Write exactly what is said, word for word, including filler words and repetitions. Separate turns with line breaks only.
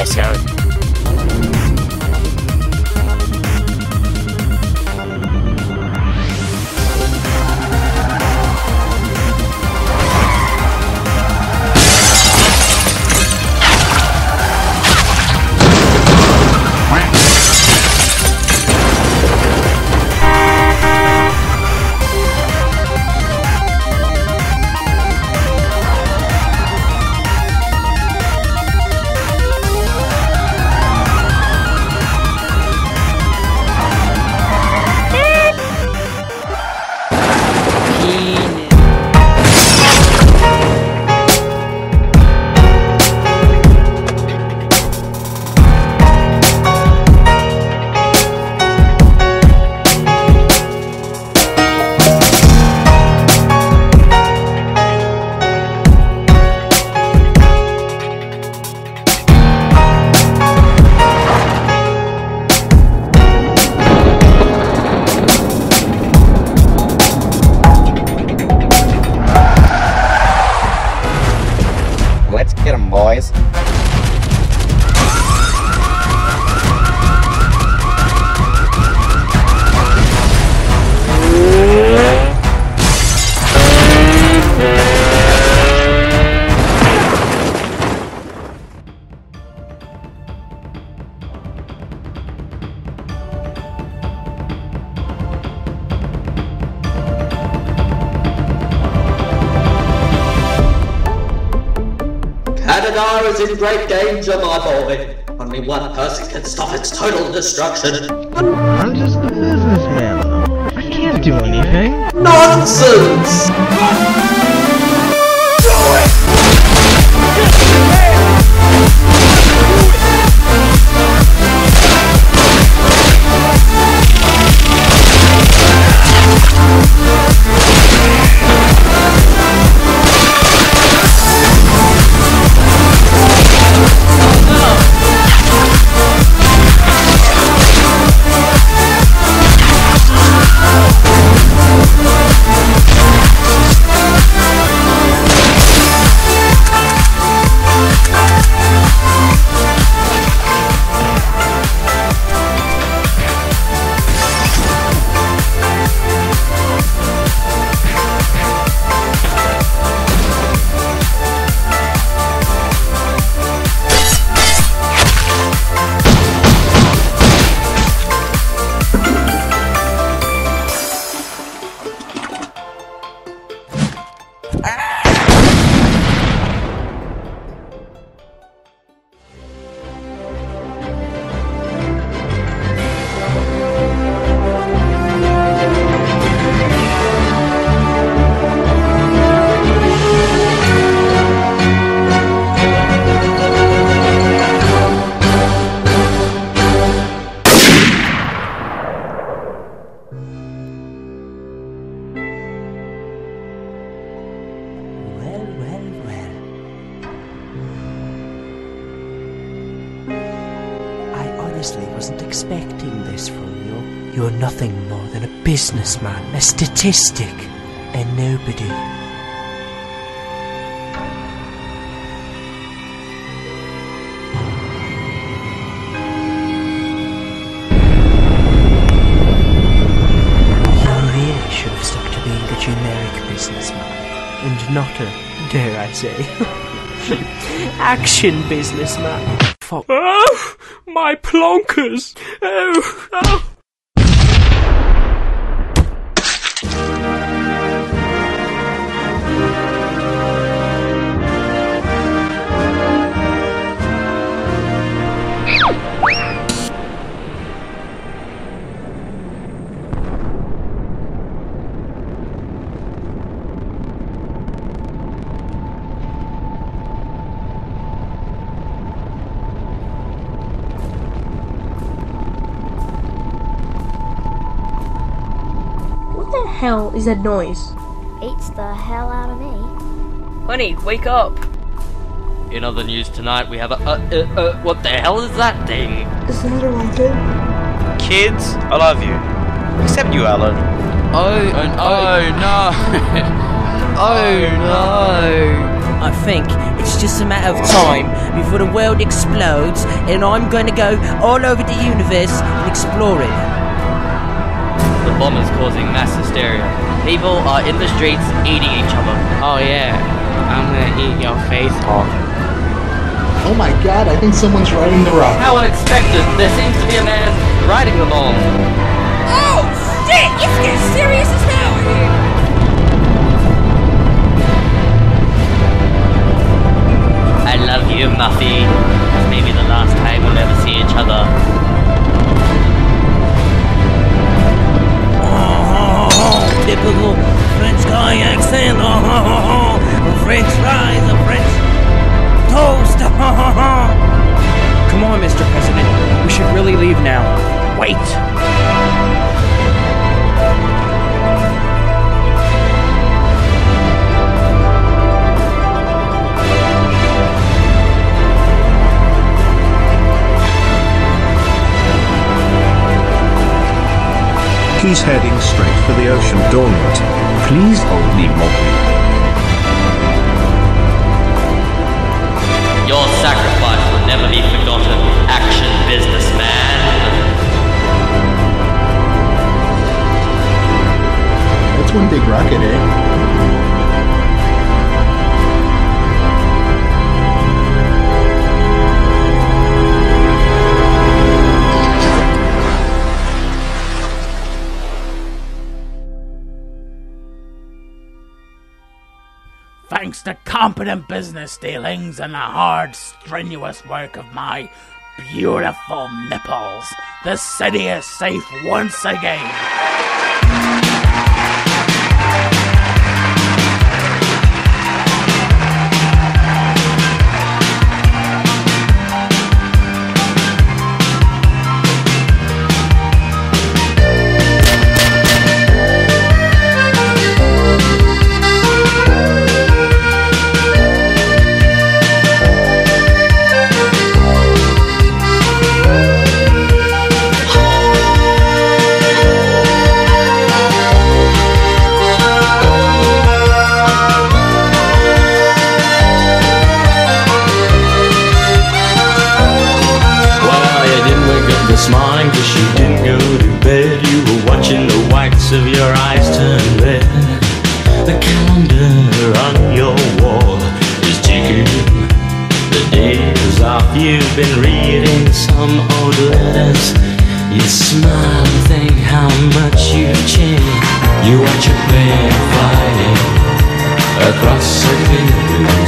let's go.
Let's get 'em, boys.
Canada is in great danger, my boy. Only one person can stop its total destruction.
I'm just a businessman. I can't do anything.
Nonsense!
honestly wasn't expecting this from you. You're nothing more than a businessman, a statistic, a nobody. You really should have stuck to being a generic businessman, and not a, dare I say, action businessman. Fuck.
Oh, my plonkers! Oh, oh.
What the hell is that noise?
Beats the hell out of me.
Honey, wake up!
In other news tonight, we have a uh, uh, uh, what the hell is that thing?
Is that a rocket?
Kids, I love you. Except you, Alan.
Oh, oh, oh no! Oh no!
I think it's just a matter of time before the world explodes and I'm going to go all over the universe and explore it.
The bomb is causing mass hysteria. People are in the streets eating each other.
Oh yeah, I'm gonna eat your face off.
Oh my god, I think someone's riding the rock.
How unexpected! There seems to be a man riding the bomb.
Oh shit! It's getting serious as hell in here!
I love you, Muffy. Maybe the last time we'll ever see each other.
Oh, typical French guy accent. Oh, French fries, a French toast.
Come on, Mister President. We should really leave now. Wait.
He's heading straight for the ocean doormat. Please hold me, Mobley.
Your sacrifice will never be forgotten, action businessman.
That's one big rocket, eh?
Thanks to competent business dealings and the hard, strenuous work of my beautiful nipples, the city is safe once again.
This morning, cause you didn't go to bed. You were watching the whites of your eyes turn red. The calendar on your wall is ticking. The days off, you've been reading some old letters. You smile and think how much you've changed. You watch a plane flying across the field.